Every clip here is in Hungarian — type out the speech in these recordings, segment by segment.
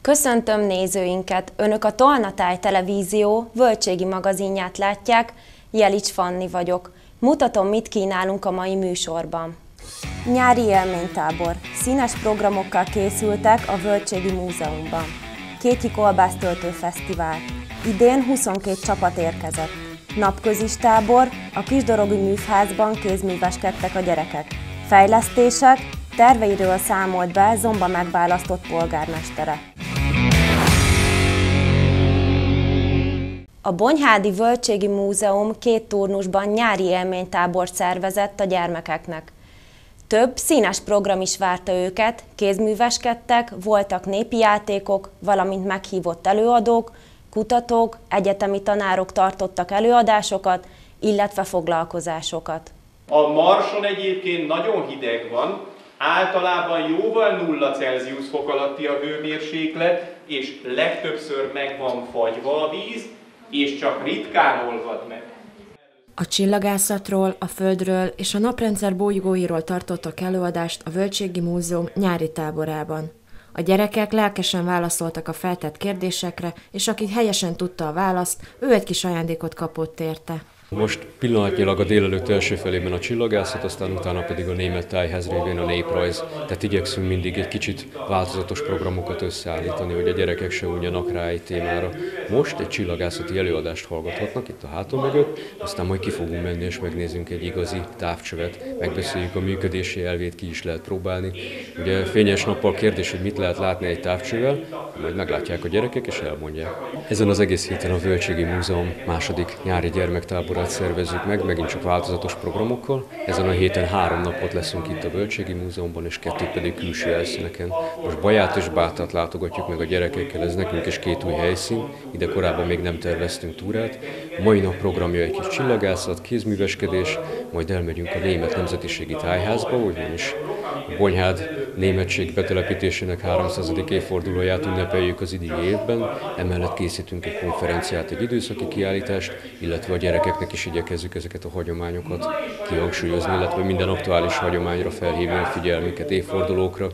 Köszöntöm nézőinket! Önök a Tolnatáj Televízió Völgységi magazinját látják, Jelics Fanni vagyok. Mutatom, mit kínálunk a mai műsorban. Nyári élménytábor. Színes programokkal készültek a Völgységi Múzeumban. Kétyi kolbásztöltő fesztivál. Idén 22 csapat érkezett. Napközis tábor, a Kisdorogi Művházban kézműveskedtek a gyerekek. Fejlesztések, terveiről számolt be Zomba megválasztott polgármestere. A Bonyhádi Völgységi Múzeum 2 turnusban nyári élménytábort szervezett a gyermekeknek. Több színes program is várta őket, kézműveskedtek, voltak népi játékok, valamint meghívott előadók, kutatók, egyetemi tanárok tartottak előadásokat, illetve foglalkozásokat. A Marson egyébként nagyon hideg van, általában jóval 0 Celsius fok alatti a hőmérséklet, és legtöbbször meg van fagyva a víz, és csak ritkán olvad meg. A csillagászatról, a Földről és a naprendszer bolygóiról tartottak előadást a Völgységi Múzeum nyári táborában. A gyerekek lelkesen válaszoltak a feltett kérdésekre, és aki helyesen tudta a választ, ő egy kis ajándékot kapott érte. Most pillanatnyilag a délelőtt első felében a csillagászat, aztán utána pedig a német tájház révén a néprajz. Tehát igyekszünk mindig egy kicsit változatos programokat összeállítani, hogy a gyerekek se unjanak rá egy témára. Most egy csillagászati előadást hallgathatnak itt a hátam mögött, aztán majd ki fogunk menni és megnézzünk egy igazi távcsövet, megbeszéljük a működési elvét, ki is lehet próbálni. Ugye fényes nappal kérdés, hogy mit lehet látni egy távcsővel, majd meglátják a gyerekek és elmondják. Ezen az egész héten a Völgységi Múzeum második nyári gyermektáborát szervezzük meg, megint csak változatos programokkal. Ezen a héten 3 napot leszünk itt a Völgységi Múzeumban, és 2 pedig külső helyszíneken. Most Baját és Bátát látogatjuk meg a gyerekekkel, ez nekünk is 2 új helyszín, ide korábban még nem terveztünk túrát. A mai nap programja egy kis csillagászat, kézműveskedés, majd elmegyünk a Német Nemzetiségi Tájházba, ugyanis a Bonyhád németség betelepítésének 300. évfordulóját ünnepeljük az idei évben, emellett készítünk egy konferenciát, egy időszaki kiállítást, illetve a gyerekeknek is igyekezzük ezeket a hagyományokat kihangsúlyozni, illetve minden aktuális hagyományra felhívni a figyelmüket, évfordulókra.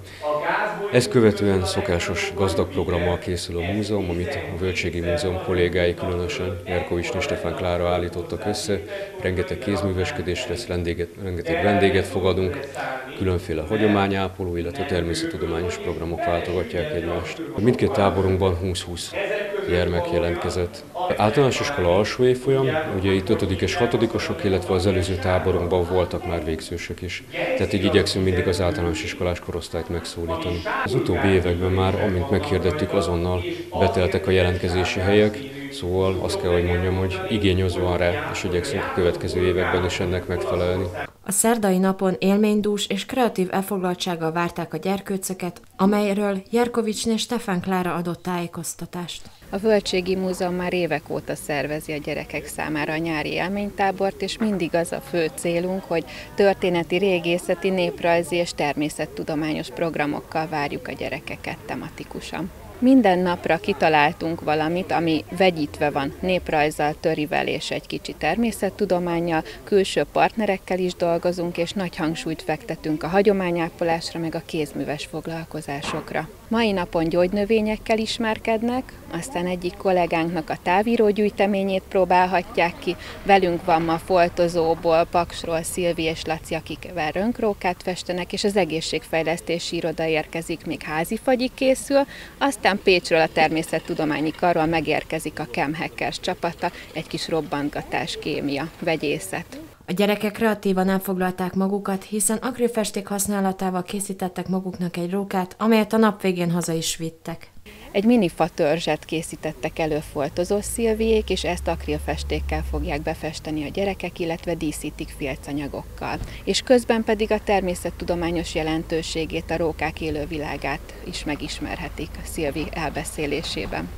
Ezt követően szokásos gazdag programmal készül a múzeum, amit a Völgységi Múzeum kollégái, különösen Jerkovicsné Stefán Klára állítottak össze. Rengeteg kézműveskedés lesz, rengeteg vendéget fogadunk, különféle hagyományápoló, illetve természettudományos programok váltogatják egymást. Mindkét táborunkban 20-20 gyermek jelentkezett. Általános iskola alsó évfolyam, ugye itt 5. és 6-osok, illetve az előző táborunkban voltak már végzősök is. Tehát így igyekszünk mindig az általános iskolás korosztályt megszólítani. Az utóbbi években már, amint meghirdettük, azonnal beteltek a jelentkezési helyek, szóval azt kell, hogy mondjam, hogy igény az van rá, és igyekszünk a következő években is ennek megfelelni. A szerdai napon élménydús és kreatív elfoglaltsággal várták a gyerkőcöket, amelyről Jerkovicsné Stefán Klára adott tájékoztatást. A Völgységi Múzeum már évek óta szervezi a gyerekek számára a nyári élménytábort, és mindig az a fő célunk, hogy történeti, régészeti, néprajzi és természettudományos programokkal várjuk a gyerekeket tematikusan. Minden napra kitaláltunk valamit, ami vegyítve van néprajzzal, törivel és egy kicsi természettudománnyal, külső partnerekkel is dolgozunk, és nagy hangsúlyt fektetünk a hagyományápolásra, meg a kézműves foglalkozásokra. Mai napon gyógynövényekkel ismerkednek, aztán egyik kollégánknak a távírógyűjteményét próbálhatják ki. Velünk van ma Foltozóból, Paksról Szilvi és Laci, akik rönkrókát festenek, és az egészségfejlesztési iroda érkezik, még házifagyi készül, aztán Pécsről a természettudományi karról megérkezik a Chem Hackers csapata, egy kis robbantgatás, kémia, vegyészet. A gyerekek kreatívan elfoglalták magukat, hiszen akrilfesték használatával készítettek maguknak egy rókát, amelyet a nap végén haza is vittek. Egy mini fatörzset készítettek elő Foltozó Szilviék, és ezt akrilfestékkel fogják befesteni a gyerekek, illetve díszítik filcanyagokkal. És közben pedig a természettudományos jelentőségét, a rókák élővilágát is megismerhetik Szilvi elbeszélésében.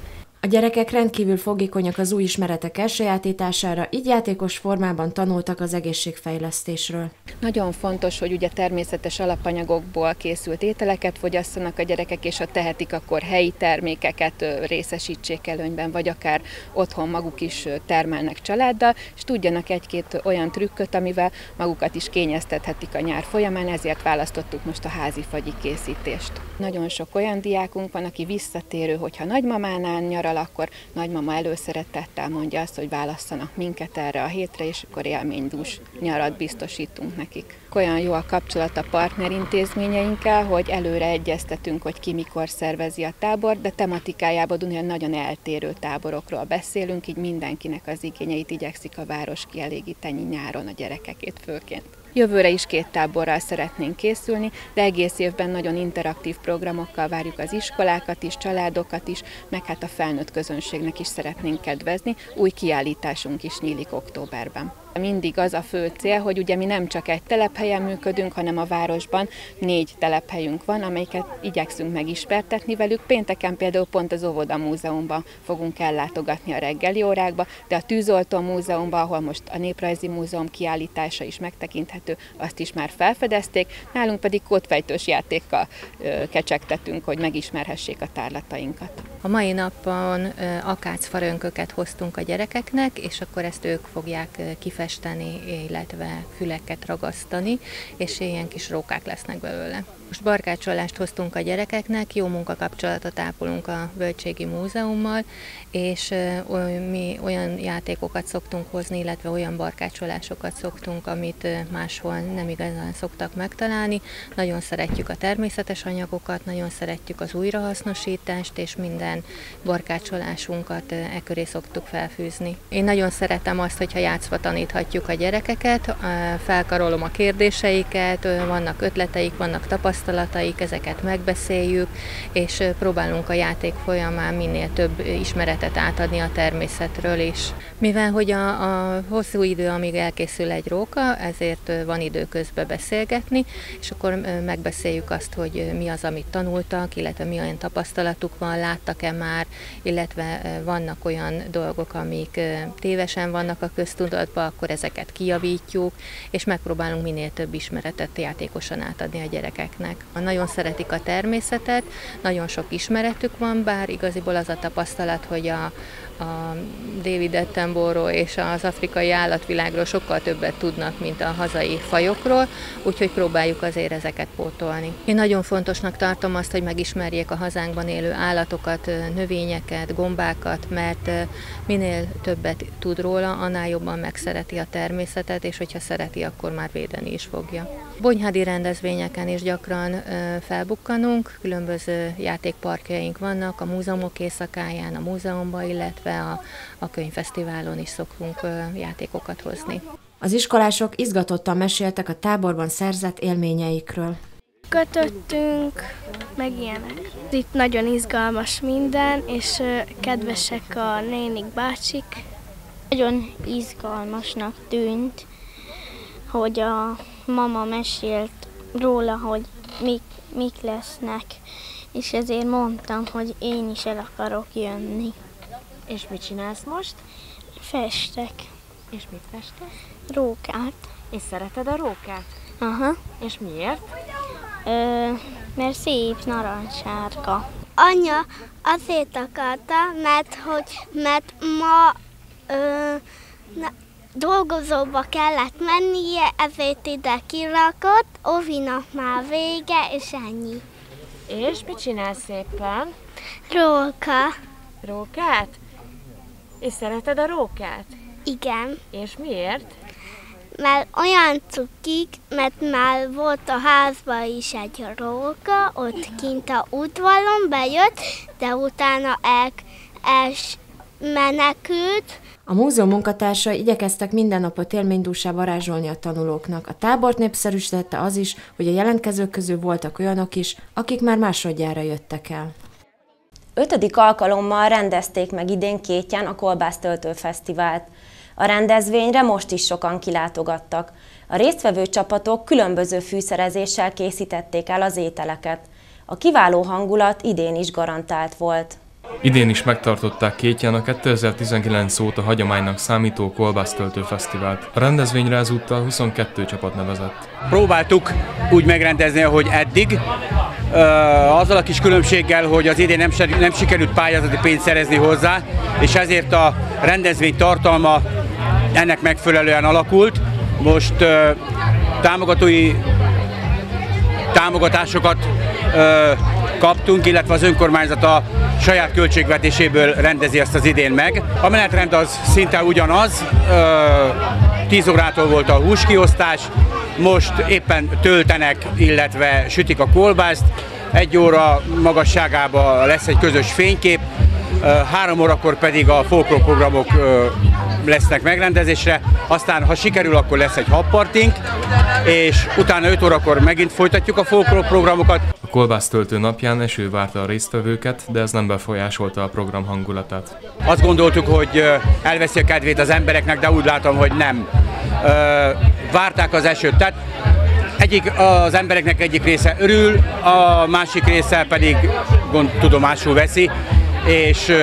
A gyerekek rendkívül fogékonyak az új ismeretek elsajátítására, így játékos formában tanultak az egészségfejlesztésről. Nagyon fontos, hogy ugye természetes alapanyagokból készült ételeket fogyasszanak a gyerekek, és ha tehetik, akkor helyi termékeket részesítsék előnyben, vagy akár otthon maguk is termelnek családdal, és tudjanak egy-két olyan trükköt, amivel magukat is kényeztethetik a nyár folyamán, ezért választottuk most a házi fagyi készítést. Nagyon sok olyan diákunk van, aki visszatérő, hogyha nagymamánál nyaral, akkor nagymama előszeretettel mondja azt, hogy válasszanak minket erre a hétre, és akkor élménydús nyarat biztosítunk nekik. Olyan jó a kapcsolat a partnerintézményeinkkel, hogy előre egyeztetünk, hogy ki mikor szervezi a tábort, de tematikájában nagyon eltérő táborokról beszélünk, így mindenkinek az igényeit igyekszik a város kielégíteni nyáron a gyerekekét főként. Jövőre is 2 táborral szeretnénk készülni, de egész évben nagyon interaktív programokkal várjuk az iskolákat is, családokat is, meg hát a felnőtt közönségnek is szeretnénk kedvezni. Új kiállításunk is nyílik októberben. Mindig az a fő cél, hogy ugye mi nem csak egy telephelyen működünk, hanem a városban 4 telephelyünk van, amelyiket igyekszünk megismertetni velük. Pénteken például pont az Óvoda Múzeumban fogunk ellátogatni a reggeli órákba, de a Tűzoltó Múzeumban, ahol most a Néprajzi Múzeum kiállítása is megtekinthető, azt is már felfedezték, nálunk pedig kódfejtős játékkal kecsegtetünk, hogy megismerhessék a tárlatainkat. A mai napon akácfarönköket hoztunk a gyerekeknek, és akkor ezt ők fogják kifesteni, illetve füleket ragasztani, és ilyen kis rókák lesznek belőle. Most barkácsolást hoztunk a gyerekeknek, jó munkakapcsolatot ápolunk a Völgységi Múzeummal, és mi olyan játékokat szoktunk hozni, illetve olyan barkácsolásokat szoktunk, amit máshol nem igazán szoktak megtalálni. Nagyon szeretjük a természetes anyagokat, nagyon szeretjük az újrahasznosítást, és minden barkácsolásunkat e köré szoktuk felfűzni. Én nagyon szeretem azt, hogyha játszva taníthatjuk a gyerekeket, felkarolom a kérdéseiket, vannak ötleteik, vannak tapasztalataik, ezeket megbeszéljük, és próbálunk a játék folyamán minél több ismeretet átadni a természetről is. Mivel hogy a hosszú idő, amíg elkészül egy róka, ezért van idő közben beszélgetni, és akkor megbeszéljük azt, hogy mi az, amit tanultak, illetve mi olyan tapasztalatuk van, láttak-e már, illetve vannak olyan dolgok, amik tévesen vannak a köztudatban, akkor ezeket kijavítjuk, és megpróbálunk minél több ismeretet játékosan átadni a gyerekeknek. Nagyon szeretik a természetet, nagyon sok ismeretük van, bár igaziból az a tapasztalat, hogy a David Attenborough és az afrikai állatvilágról sokkal többet tudnak, mint a hazai fajokról, úgyhogy próbáljuk azért ezeket pótolni. Én nagyon fontosnak tartom azt, hogy megismerjék a hazánkban élő állatokat, növényeket, gombákat, mert minél többet tud róla, annál jobban megszereti a természetet, és hogyha szereti, akkor már védeni is fogja. Bonyhádi rendezvényeken is gyakran felbukkanunk, különböző játékparkjaink vannak, a múzeumok éjszakáján, a múzeumban, illetve a könyvfesztiválon is szoktunk játékokat hozni. Az iskolások izgatottan meséltek a táborban szerzett élményeikről. Kötöttünk, meg ilyenek. Itt nagyon izgalmas minden, és kedvesek a nénik, bácsik. Nagyon izgalmasnak tűnt, hogy a mama mesélt róla, hogy mik lesznek, és ezért mondtam, hogy én is el akarok jönni. És mit csinálsz most? Festek. És mit festesz? Rókát. És szereted a rókát? Aha. És miért? Mert szép narancssárga. Anya azért akarta, mert ma dolgozóba kellett mennie, ezért ide kirakott, ovinak már vége, és ennyi. És mit csinálsz szépen? Róka. Rókát? És szereted a rókát? Igen. És miért? Mert olyan cukik, mert már volt a házban is egy róka, ott kint a udvaron bejött, de utána elmenekült. A múzeum munkatársai igyekeztek minden napot élménydússá varázsolni a tanulóknak. A tábort népszerűsítette az is, hogy a jelentkezők közül voltak olyanok is, akik már másodjára jöttek el. 5. alkalommal rendezték meg idén Kétján a Kolbásztöltő Fesztivált. A rendezvényre most is sokan kilátogattak. A résztvevő csapatok különböző fűszerezéssel készítették el az ételeket. A kiváló hangulat idén is garantált volt. Idén is megtartották Kétján a 2019 óta hagyománynak számító kolbásztöltő fesztivált. A rendezvényre ezúttal 22 csapat nevezett. Próbáltuk úgy megrendezni, ahogy eddig, azzal a kis különbséggel, hogy az idén nem sikerült pályázati pénzt szerezni hozzá, és ezért a rendezvény tartalma ennek megfelelően alakult. Most támogatói támogatásokat kaptunk, illetve az önkormányzat a saját költségvetéséből rendezi ezt az idén meg. A menetrend az szinte ugyanaz, 10 órától volt a húskiosztás, most éppen töltenek, illetve sütik a kolbászt, 1 óra magasságában lesz egy közös fénykép, 3 órakor pedig a folklór programok lesznek megrendezésre, aztán ha sikerül, akkor lesz egy habpartink, és utána 5 órakor megint folytatjuk a folklór programokat. A kolbásztöltő napján eső várta a résztvevőket, de ez nem befolyásolta a program hangulatát. Azt gondoltuk, hogy elveszi a kedvét az embereknek, de úgy látom, hogy nem. Várták az esőt, tehát az embereknek egyik része örül, a másik része pedig tudomásul veszi, és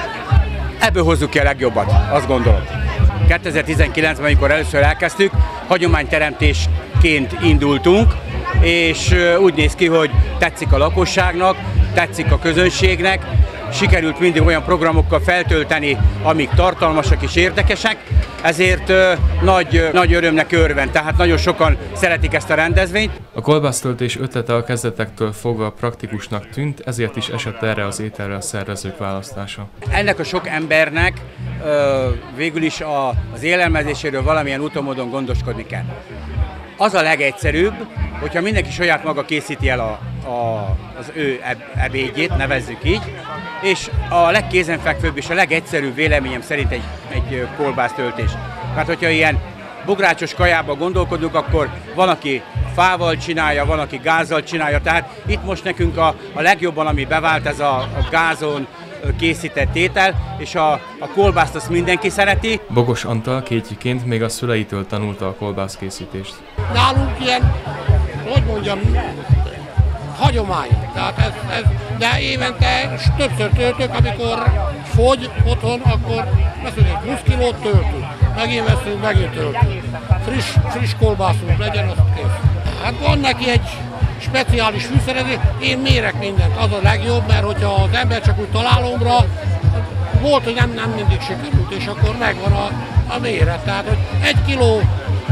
ebből hozzuk ki a legjobbat, azt gondolom. 2019-ben, amikor először elkezdtük, hagyományteremtésként indultunk, és úgy néz ki, hogy tetszik a lakosságnak, tetszik a közönségnek, sikerült mindig olyan programokkal feltölteni, amik tartalmasak és érdekesek, ezért nagy örömnek örvend, tehát nagyon sokan szeretik ezt a rendezvényt. A kolbásztöltés ötlete a kezdetektől fogva praktikusnak tűnt, ezért is esett erre az ételre a szervezők választása. Ennek a sok embernek végül is az élelmezéséről valamilyen úton módon gondoskodni kell. Az a legegyszerűbb, hogyha mindenki saját maga készíti el az ő ebédjét, nevezzük így, és a legkézenfekvőbb és a legegyszerűbb véleményem szerint egy kolbásztöltés. Tehát, hogyha ilyen bográcsos kajába gondolkodunk, akkor van, aki fával csinálja, van, aki gázzal csinálja. Tehát itt most nekünk a legjobban, ami bevált, ez a gázon készített étel, és a kolbászt azt mindenki szereti. Bogos Antal kétjiként még a szüleitől tanulta a kolbászkészítést. Nálunk ilyen, hogy mondjam, hagyomány. Tehát de évente többször töltök, amikor fogy otthon, akkor veszünk egy 20 kilót, töltünk. Megint veszünk, megint töltünk. Friss kolbászunk legyen, azt kész. Hát van neki egy speciális fűszerezés, én mérek mindent, az a legjobb, mert hogyha az ember csak úgy találomra, volt, hogy nem mindig sikerült, és akkor megvan a méret. Tehát, hogy 1 kiló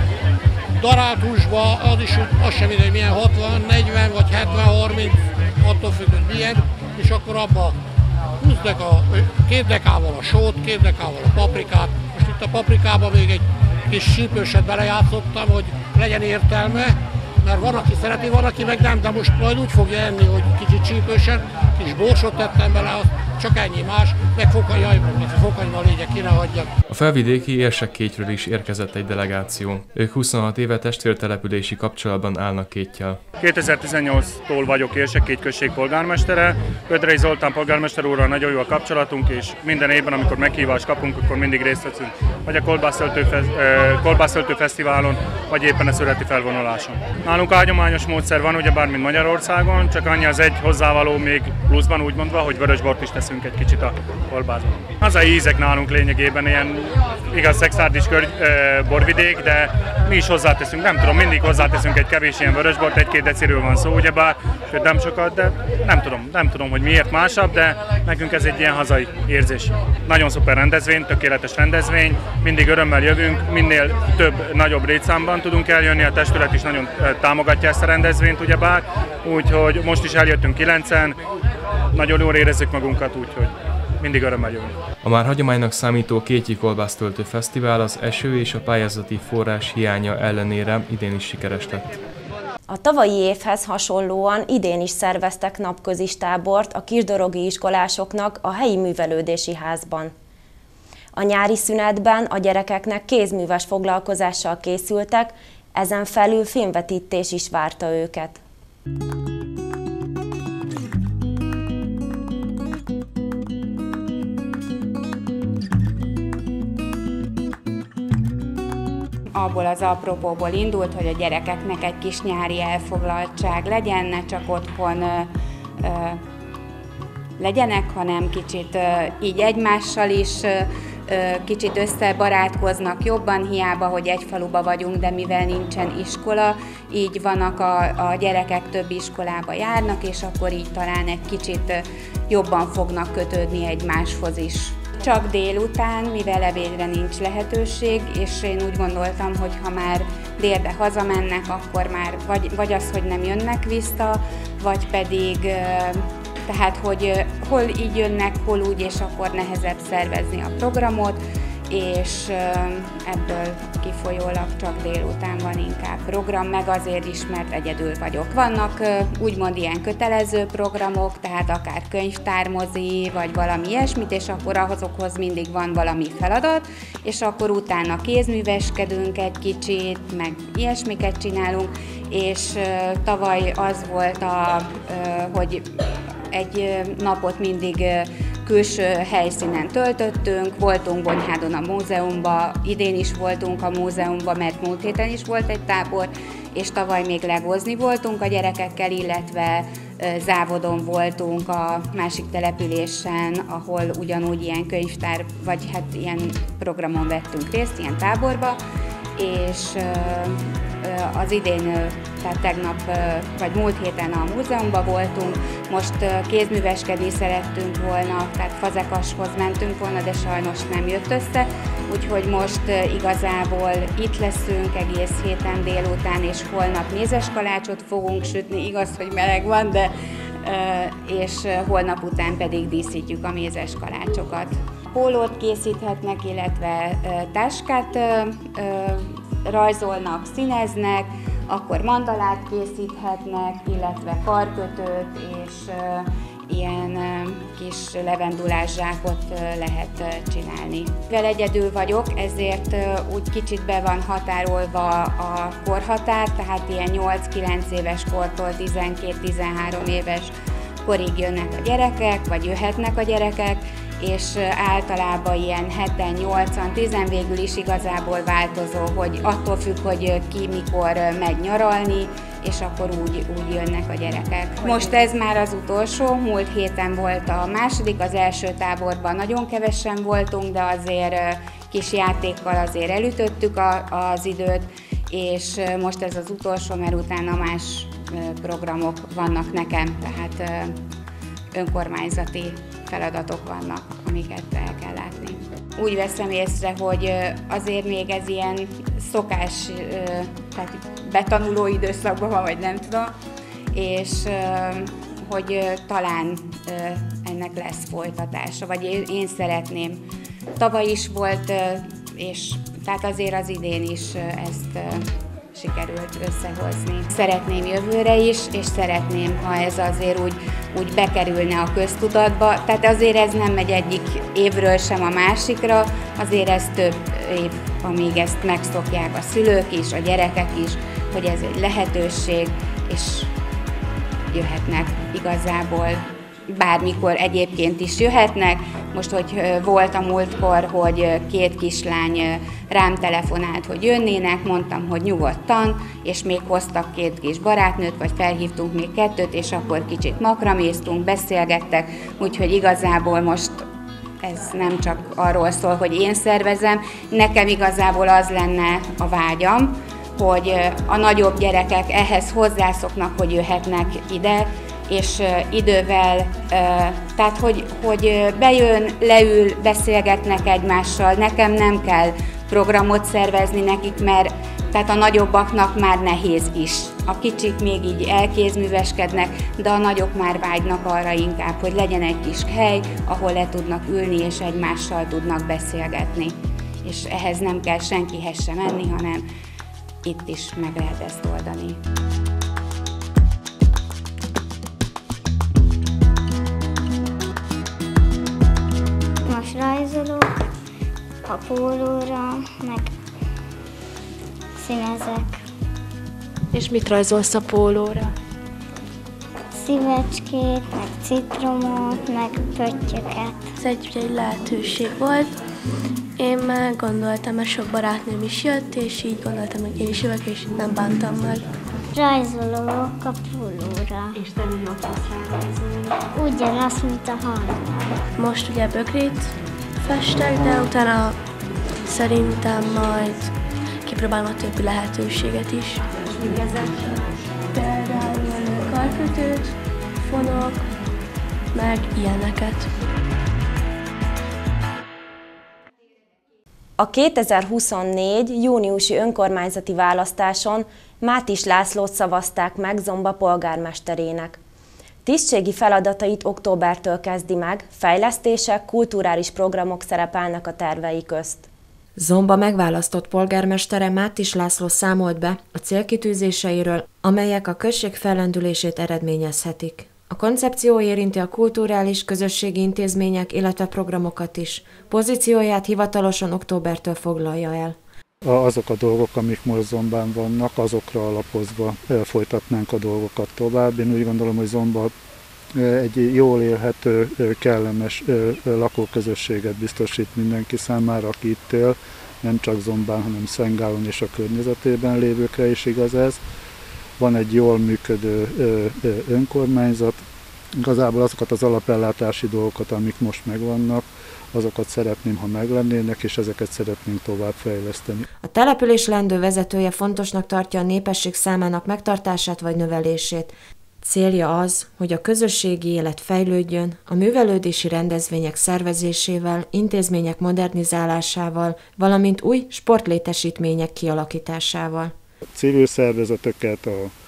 darált húsba, az sem mindegy, milyen 60, 40 vagy 70, 30, attól függ, hogy milyen, és akkor abba húznak 2 dekával a sót, 2 dekával a paprikát. Most itt a paprikába még egy kis sípőset belejátszottam, hogy legyen értelme, mert van, aki szereti, van, aki meg nem, de most majd úgy fogja enni, hogy kicsit csípősen, kis borsot tettem bele, csak ennyi más, meg fokanyma lényeg, ki ne hagyjak. A felvidéki Érsekkétről is érkezett egy delegáció. Ők 26 éve testvértelepülési kapcsolatban állnak Kéttyel. 2018-tól vagyok Érsekkét község polgármestere. Ödrei Zoltán polgármester úrral nagyon jó a kapcsolatunk, és minden évben, amikor meghívást kapunk, akkor mindig részt veszünk, vagy a kolbásztöltő fesztiválon, vagy éppen a szüreti felvonuláson. Nálunk a hagyományos módszer van, ugyebár mint Magyarországon, csak annyi az egy hozzávaló még pluszban, úgy mondva, hogy vörösbort is teszünk egy kicsit a kolbászban. Hazai ízek nálunk lényegében ilyen igaz szexárdis borvidék, de mi is hozzáteszünk, nem tudom, mindig hozzáteszünk egy kevés ilyen vörösbort, 1-2 deciről van szó, ugyebár, sőt nem sokat, de nem tudom, hogy miért másabb, de nekünk ez egy ilyen hazai érzés. Nagyon szuper rendezvény, tökéletes rendezvény, mindig örömmel jövünk, minél több, nagyobb létszámban tudunk eljönni, a testület is nagyon támogatja ezt a rendezvényt, ugyebár, úgyhogy most is eljöttünk 9-en, nagyon jól érezzük magunkat, úgyhogy mindig örömmel jövünk. A már hagyománynak számító Kétyi Kolbásztöltő Fesztivál az eső és a pályázati forrás hiánya ellenére idén is sikeres lett. A tavalyi évhez hasonlóan idén is szerveztek napközis tábort a kisdorogi iskolásoknak a helyi művelődési házban. A nyári szünetben a gyerekeknek kézműves foglalkozással készültek, ezen felül filmvetítés is várta őket. Abból az apropóból indult, hogy a gyerekeknek egy kis nyári elfoglaltság legyen, ne csak otthon legyenek, hanem kicsit így egymással is kicsit összebarátkoznak jobban, hiába, hogy egy faluba vagyunk, de mivel nincsen iskola, így vannak a gyerekek több iskolába járnak, és akkor így talán egy kicsit jobban fognak kötődni egymáshoz is. Csak délután, mivel ebédre nincs lehetőség, és én úgy gondoltam, hogy ha már délbe hazamennek, akkor már vagy az, hogy nem jönnek vissza, vagy pedig tehát, hogy hol így jönnek, hol úgy, és akkor nehezebb szervezni a programot, és ebből kifolyólag csak délután van inkább program, meg azért is, mert egyedül vagyok. Vannak úgymond ilyen kötelező programok, tehát akár könyvtármozi, vagy valami ilyesmit, és akkor azokhoz mindig van valami feladat, és akkor utána kézműveskedünk egy kicsit, meg ilyesmiket csinálunk, és tavaly az volt, hogy egy napot mindig külső helyszínen töltöttünk, voltunk Bonyhádon a múzeumban, idén is voltunk a múzeumban, mert múlt héten is volt egy tábor, és tavaly még legozni voltunk a gyerekekkel, illetve Závodon voltunk a másik településen, ahol ugyanúgy ilyen könyvtár, vagy hát ilyen programon vettünk részt, ilyen táborba, és az idén, tehát tegnap, vagy múlt héten a múzeumban voltunk, most kézműveskedni szerettünk volna, tehát Fazekashoz mentünk volna, de sajnos nem jött össze, úgyhogy most igazából itt leszünk egész héten délután, és holnap mézeskalácsot fogunk sütni, igaz, hogy meleg van, de és holnap után pedig díszítjük a mézeskalácsokat. Pólót készíthetnek, illetve táskát rajzolnak, színeznek, akkor mandalát készíthetnek, illetve karkötőt, és ilyen kis levendulás zsákot lehet csinálni. Mivel egyedül vagyok, ezért úgy kicsit be van határolva a korhatár, tehát ilyen 8-9 éves kortól 12-13 éves korig jönnek a gyerekek, vagy jöhetnek a gyerekek, és általában ilyen 7-en, 8-an, 10-en végül is igazából változó, hogy attól függ, hogy ki mikor megy nyaralni, és akkor úgy jönnek a gyerekek. Most ez már az utolsó, múlt héten volt a második, az első táborban nagyon kevesen voltunk, de azért kis játékkal azért elütöttük az időt, és most ez az utolsó, mert utána más programok vannak nekem, tehát önkormányzati feladatok vannak, amiket el kell látni. Úgy veszem észre, hogy azért még ez ilyen szokás, tehát betanuló időszakban van, vagy nem tudom, és hogy talán ennek lesz folytatása, vagy én szeretném. Tavaly is volt, és tehát azért az idén is ezt sikerült összehozni. Szeretném jövőre is, és szeretném, ha ez azért úgy bekerülne a köztudatba. Tehát azért ez nem megy egyik évről sem a másikra, azért ez több év, amíg ezt megszokják a szülők is, a gyerekek is, hogy ez egy lehetőség, és jöhetnek igazából. Bármikor egyébként is jöhetnek. Most, hogy volt a múltkor, hogy 2 kislány rám telefonált, hogy jönnének, mondtam, hogy nyugodtan, és még hoztak 2 kis barátnőt, vagy felhívtunk még 2, és akkor kicsit makraméztunk, beszélgettek, úgyhogy igazából most ez nem csak arról szól, hogy én szervezem, nekem igazából az lenne a vágyam, hogy a nagyobb gyerekek ehhez hozzászoknak, hogy jöhetnek ide, és idővel, tehát hogy bejön, leül, beszélgetnek egymással, nekem nem kell programot szervezni nekik, mert tehát a nagyobbaknak már nehéz is. A kicsik még így elkézműveskednek, de a nagyok már vágynak arra inkább, hogy legyen egy kis hely, ahol le tudnak ülni és egymással tudnak beszélgetni. És ehhez nem kell senkihez sem menni, hanem itt is meg lehet ezt oldani. Most rajzolok a pólóra, meg színezek. És mit rajzolsz a pólóra? Szívecskét, meg citromot, meg pöttyöket. Ez egy lehetőség volt. Én már gondoltam, mert sok barátnőm is jött, és így gondoltam, hogy én is jövök, és nem bántam meg. Rajzolok a pólóra. És te mi akarsz rárajzolni? Ugyanaz, mint a Hanna. Most ugye bögrét festek, de utána szerintem majd kipróbálom a többi lehetőséget is. És még ezek? Például karkötőt, fonok, meg ilyeneket. A 2024. júniusi önkormányzati választáson Mátis Lászlót szavazták meg Zomba polgármesterének. Tisztségi feladatait októbertől kezdi meg, fejlesztések, kulturális programok szerepelnek a tervei közt. Zomba megválasztott polgármestere Mátis László számolt be a célkitűzéseiről, amelyek a község fellendülését eredményezhetik. A koncepció érinti a kulturális, közösségi intézmények, illetve programokat is. Pozícióját hivatalosan októbertől foglalja el. Azok a dolgok, amik most Zombán vannak, azokra alapozva folytatnánk a dolgokat tovább. Én úgy gondolom, hogy Zomba egy jól élhető, kellemes lakóközösséget biztosít mindenki számára, aki itt él, nem csak Zombán, hanem Szentgálon és a környezetében lévőkre is igaz ez. Van egy jól működő önkormányzat, igazából azokat az alapellátási dolgokat, amik most megvannak, azokat szeretném, ha meglennének, és ezeket szeretnénk továbbfejleszteni. A település leendő vezetője fontosnak tartja a népesség számának megtartását vagy növelését. Célja az, hogy a közösségi élet fejlődjön, a művelődési rendezvények szervezésével, intézmények modernizálásával, valamint új sportlétesítmények kialakításával. A civil szervezeteket,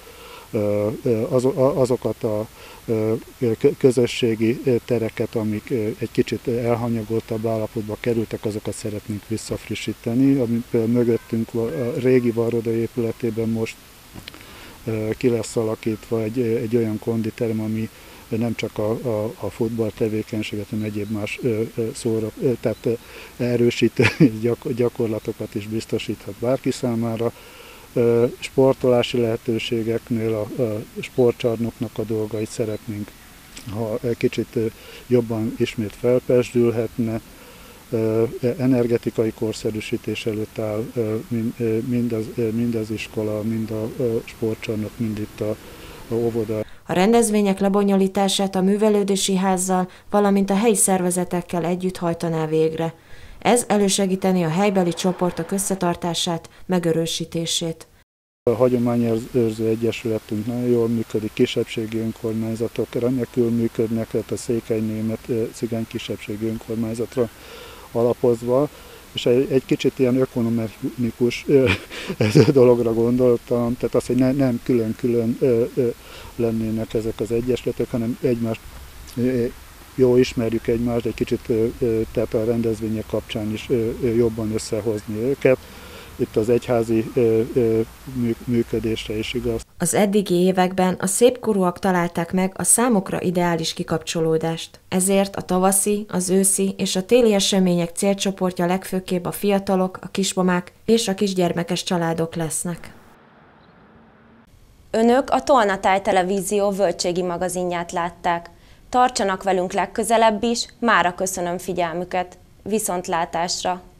azokat a közösségi tereket, amik egy kicsit elhanyagoltabb állapotba kerültek, azokat szeretnénk visszafrissíteni. Amit például mögöttünk a régi Varroda épületében most ki lesz alakítva egy olyan konditerem, ami nem csak a futball tevékenységet, hanem egyéb más tehát erősítő gyakorlatokat is biztosíthat bárki számára. Sportolási lehetőségeknél a sportcsarnoknak a dolgait szeretnénk, ha kicsit jobban ismét felpezsdülhetne. Energetikai korszerűsítés előtt áll mind az iskola, mind a sportcsarnok, mind itt a óvoda. A rendezvények lebonyolítását a művelődési házzal, valamint a helyi szervezetekkel együtt hajtaná végre. Ez elősegíteni a helybeli csoportok összetartását, megörösítését. A Hagyományőrző Egyesületünk nagyon jól működik, kisebbségi önkormányzatok remekül működnek, tehát a székely-német cigány kisebbségi önkormányzatra alapozva, és egy kicsit ilyen ökonomikus dologra gondoltam, tehát az, hogy nem külön-külön lennének ezek az egyesületek, hanem egymást jó ismerjük egymást, egy kicsit tehát a rendezvények kapcsán is jobban összehozni őket. Itt az egyházi működésre is igaz. Az eddigi években a szépkorúak találták meg a számukra ideális kikapcsolódást. Ezért a tavaszi, az őszi és a téli események célcsoportja legfőképp a fiatalok, a kismamák és a kisgyermekes családok lesznek. Önök a Tolnatáj Televízió völgységi magazinját látták. Tartsanak velünk legközelebb is, mára köszönöm figyelmüket. Viszontlátásra!